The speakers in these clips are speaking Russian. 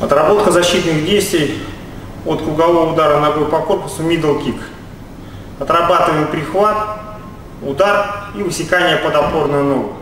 Отработка защитных действий от кругового удара ногой по корпусу middle kick. Отрабатываем прихват, удар и высекание под опорную ногу.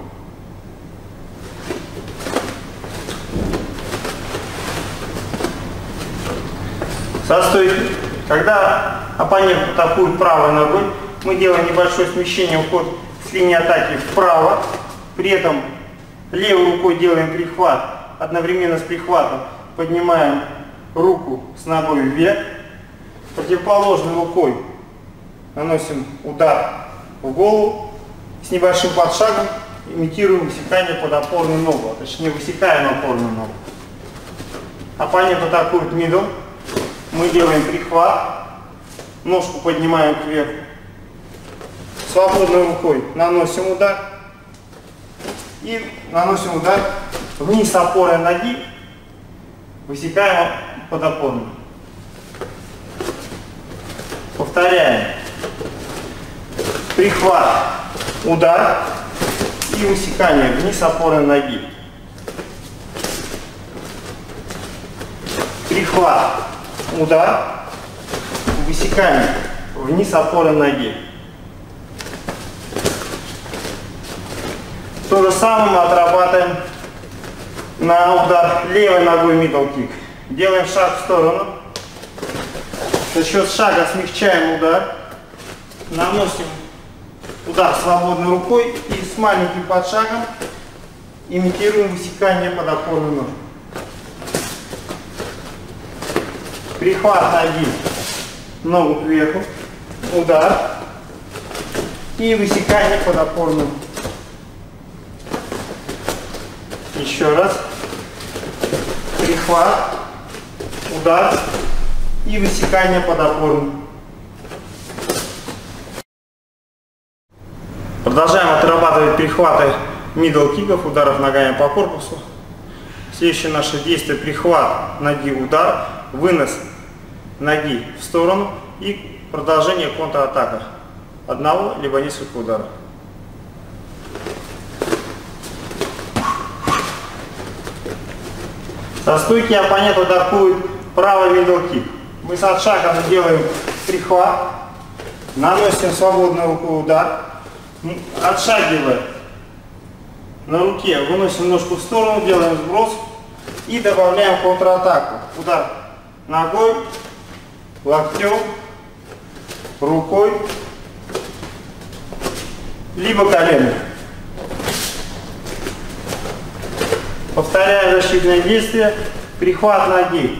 Со стойки. Когда оппонент атакует правой ногой, мы делаем небольшое смещение, уход с линии атаки вправо. При этом левой рукой делаем прихват. Одновременно с прихватом поднимаем руку с ногой вверх. Противоположной рукой наносим удар в голову. С небольшим подшагом имитируем высекание под опорную ногу, а точнее высекаем опорную ногу. Оппонент атакует middle. Мы делаем прихват. Ножку поднимаем кверху. Свободной рукой наносим удар. И наносим удар вниз опорой ноги. Высекаем под опорную. Повторяем. Прихват, удар и высекание вниз опорой ноги. Прихват, удар, высекание вниз опорой ноги. То же самое мы отрабатываем на удар левой ногой middle kick. Делаем шаг в сторону. За счет шага смягчаем удар. Наносим удар свободной рукой и с маленьким подшагом имитируем высекание под опорную ногу. Прихват ноги, ногу кверху, удар и высекание под опорную. Еще раз. Прихват, удар и высекание под опорную. Продолжаем отрабатывать перехваты middle киков, ударов ногами по корпусу. Следующее наше действие: прихват ноги, удар, вынос ноги в сторону и продолжение контратака. Одного либо несколько ударов. Со стойки оппонент атакует правый middle kick. Мы с отшагом делаем прихват, наносим свободной рукой удар, отшагивая на руке, выносим ножку в сторону, делаем сброс и добавляем контратаку. Удар ногой, локтем, рукой, либо коленом. Повторяем защитное действие. Прихват ноги,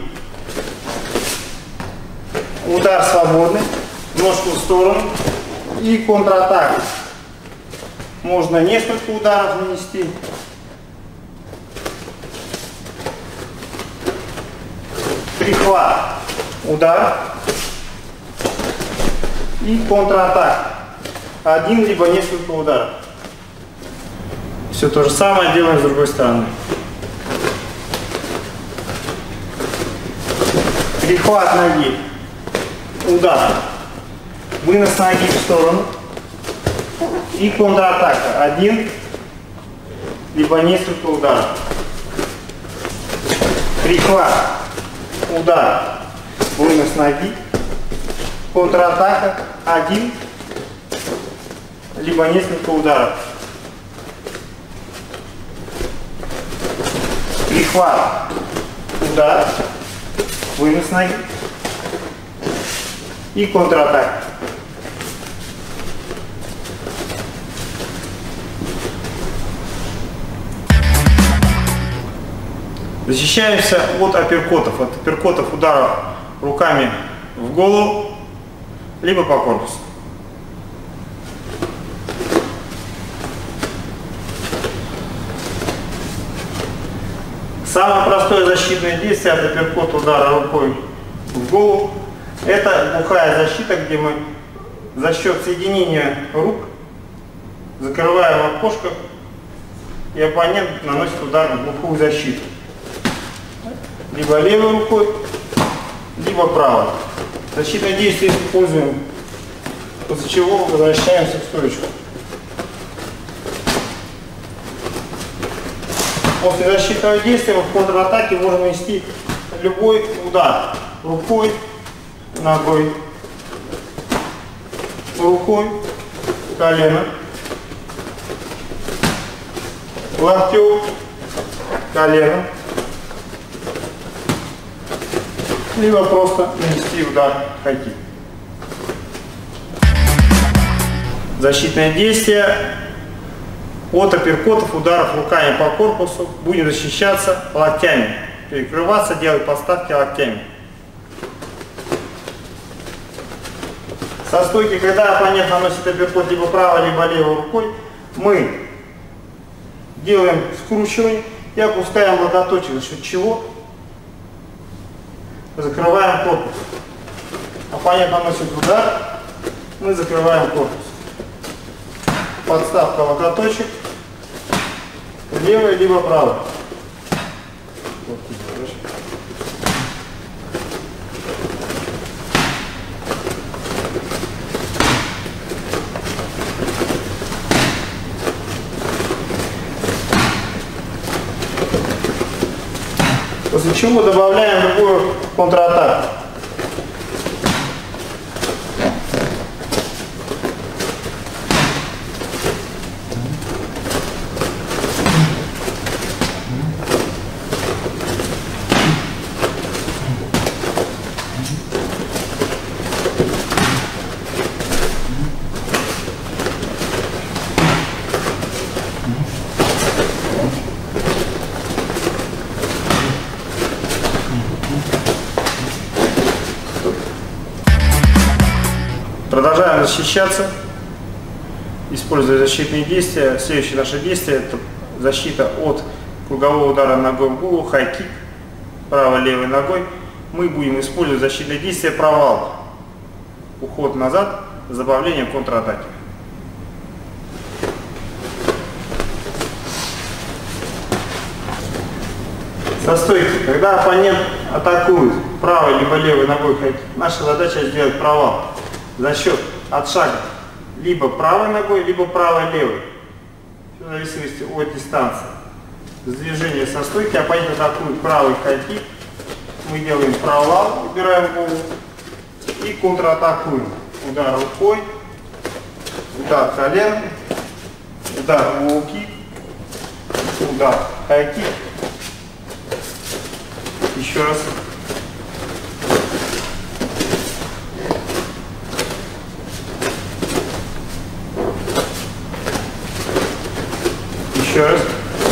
удар свободный, ножку в сторону и контратака. Можно несколько ударов нанести. Прихват, удар и контратака. Один либо несколько ударов. Все то же самое делаем с другой стороны. Прихват ноги, удар, вынос ноги в сторону и контратака. Один либо несколько ударов. Прихват, удар, вынос ноги, контратака. Один либо несколько ударов. Прихват, удар, вынос ноги и контратака. Защищаемся от апперкотов. От апперкотов, ударов руками в голову, либо по корпусу. Самое простое защитное действие от апперкота, удара рукой в голову, это глухая защита, где мы за счет соединения рук закрываем окошко, и оппонент наносит удар в глухую защиту. Либо левой рукой, либо правой. Защитное действие используем, после чего возвращаемся в стоечку. После защитного действия в контратаке можем нанести любой удар рукой, ногой, рукой, колено, локтем, колено, либо просто нанести удар хай-кик. Защитное действие от апперкотов, ударов руками по корпусу. Будем защищаться локтями. Перекрываться, делать поставки локтями. Со стойки, когда оппонент наносит апперкот либо правой, либо левой рукой, мы делаем скручивание и опускаем локоточек, за счет чего закрываем корпус. Оппонент наносит удар, мы закрываем корпус. Подставка локоточек, левый либо правый. После чего добавляем другую контратаку. Продолжаем защищаться, используя защитные действия. Следующее наше действие — это защита от кругового удара ногой в голову, хай-кик, правой-левой ногой. Мы будем использовать защитное действие провал, уход назад с добавлением контратаки. Со стойки, когда оппонент атакует правой либо левой ногой хай-кик, наша задача сделать провал за счет отшага либо правой ногой, либо правой-левой, в зависимости от дистанции. С движения со стойки оппонент атакует правый хай-кик, мы делаем провал, убираем голову и контратакуем. Удар рукой, удар коленом, удар лоу-кик, удар хай-кик. Еще раз. Еще раз.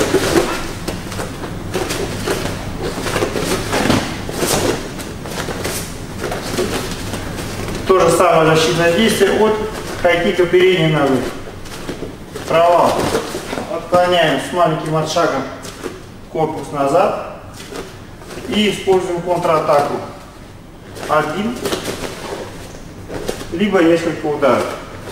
То же самое защитное действие от хай-кика передней ногой. Провал. Отклоняем с маленьким отшагом корпус назад и используем контратаку. Один, либо несколько ударов.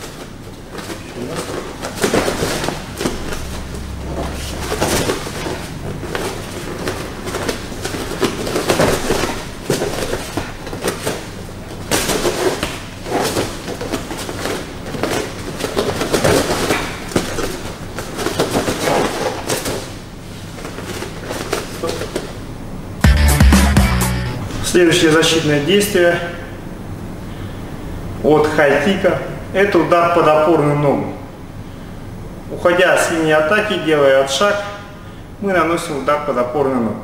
Следующее защитное действие от хай-кика — это удар под опорную ногу. Уходя с линии атаки, делая отшаг, мы наносим удар под опорную ногу.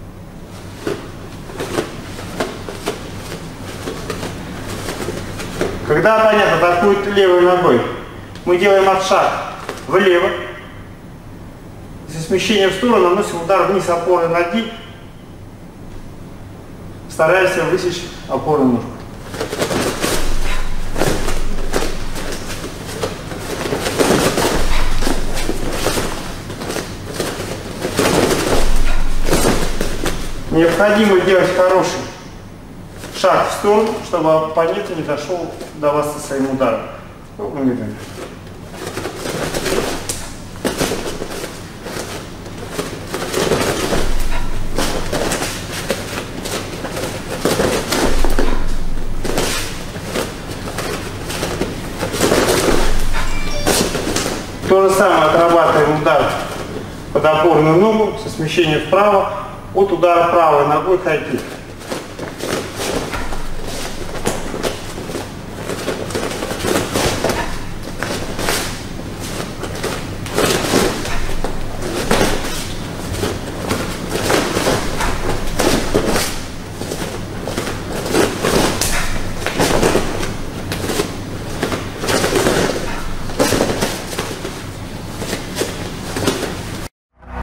Когда оппонент атакует левой ногой, мы делаем отшаг влево. Со смещением в сторону наносим удар вниз опорной ноги. Стараемся высечь опорную ножку. Необходимо делать хороший шаг в сторону, чтобы оппонент не дошел до вас со своим ударом. То же самое отрабатываем удар под опорную ногу со смещением вправо от удара правой ногой хай-кик.